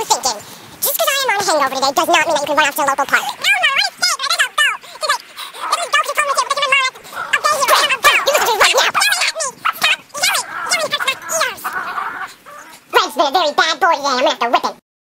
you thinking? Just because I am on a hangover today does not mean that you can run off to a local park. No, no, I said I don't go. He's like, it was Dope who told me to, but you remember it. Okay, you can't go. You listen to me right now. Yelling at me. Stop yelling. Yelling hurts my ears. Red's been a very bad boy today. I'm gonna have to whip him.